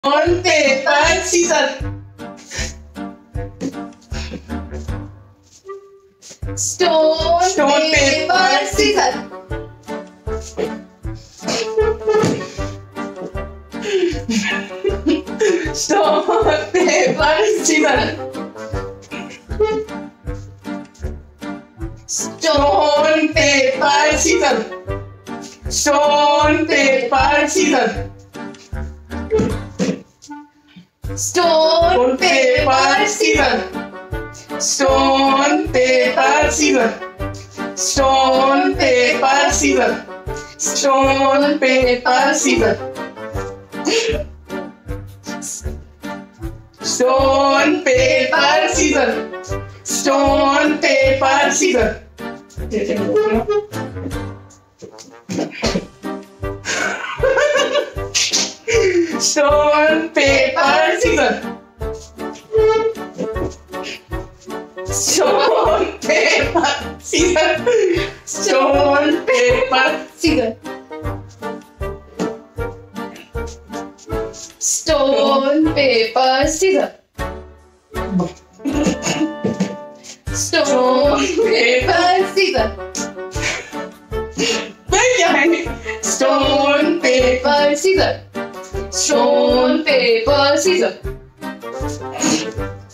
Stone, paper, scissors. Stone, paper, scissors. Stone, paper, scissors. Stone, paper, scissors. Stone, paper, scissors. Stone, paper, scissors. Stone, paper, scissors. Stone, paper, scissors. Stone, paper, scissors. Stone, paper, scissors. Stone, paper, scissors. Stone, paper, scissors. Stone, paper, scissors. Stone, paper, Scissors. Stone, paper, scissors. Stone, paper, scissors. Stone, paper, scissors. Stone, paper, scissors.